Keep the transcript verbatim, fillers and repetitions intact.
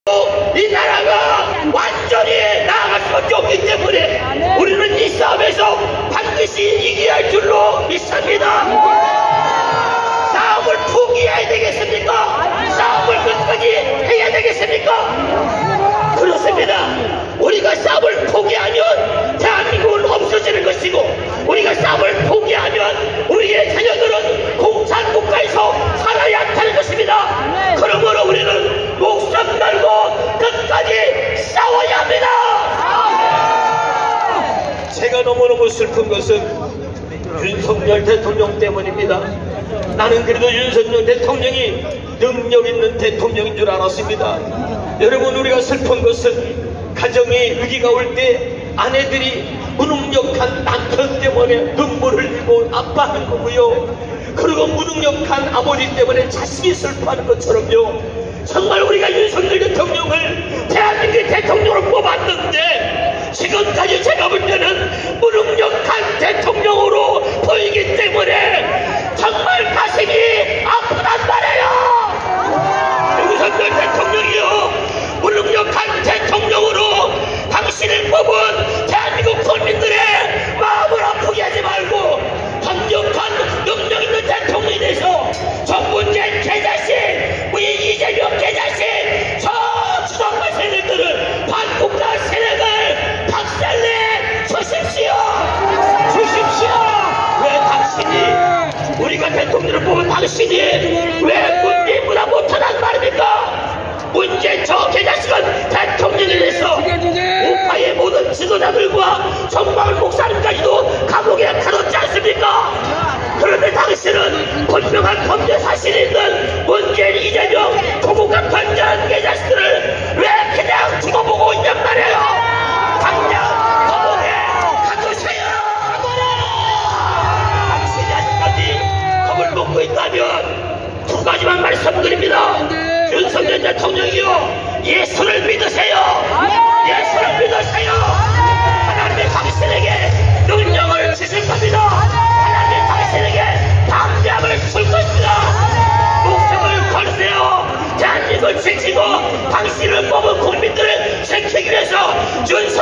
이 나라가 완전히 나아갈 수밖에 없기 때문에 우리는 이 싸움에서 반드시 이겨야 할 줄로 믿습니다. 싸움을 포기해야 되겠습니까? 싸움을 끝까지 해야 되겠습니까? 그렇습니다. 우리가 싸움을 포기하면 대한민국은 없어지는 것이고, 우리가 싸움을 포기하면 우리의 자녀들은 공산국가에서 살아야 한다는 것입니다. 그러므로 우리는 목숨 걸고 끝까지 싸워야 합니다. 제가 너무너무 슬픈 것은 윤석열 대통령 때문입니다. 나는 그래도 윤석열 대통령이 능력 있는 대통령인 줄 알았습니다. 여러분, 우리가 슬픈 것은 가정에 위기가 올 때 아내들이 무능력한 남편 때문에 눈물을 흘리고 아파하는 거고요. 그리고 무능력한 아버지 때문에 자식이 슬퍼하는 것처럼요. 정말 우리가 윤석열 대통령을 대한민국의 대통령으로 뽑았는데 지금까지 제가 볼 때는 무능력한 대통령으로 보이기 때문에 정말 가슴이 아프단 말이에요. 윤석열 대통령이요, 무능력한 대통령으로 당신을 뽑은 대한민국 국민들의 마음을 아프게 하지 말고 강력한 능력 있는 대통령이 돼서 정문재 개자식, 우리 이재명 개자식, 저 주성파 세력들을 반국가 세력을 박살내 주십시오. 주십시오. 왜 당신이, 우리가 대통령을 뽑은 당신이 왜 문재인보다 못하단 말입니까? 문재인 저 개자식은 대통령이 돼서 우파의 모든 지도자들과 정마을 목사님까지도 감옥에 가뒀지 않습니까? 그런데 당신은 분명한 범죄 사실이 있는 문재인, 이재명, 조국과 관자한 개자식들을 왜 그냥 죽어보고 있냔 말이에요. 당장 감옥에 가두세요. 당신이 아직까지 겁을 먹고 있다면 두 가지만 말씀드립니다. 윤석열 대통령이요, 예수를 믿으세요. 예수를 믿으세요. 하나님이 당신에게 능력을 주실 겁니다. 하나님이 당신에게 담대함을 줄 것입니다. 목숨을 걸으세요. 대한민국을 지키고 당신을 뽑은 국민들을 지키기 위해서 윤석열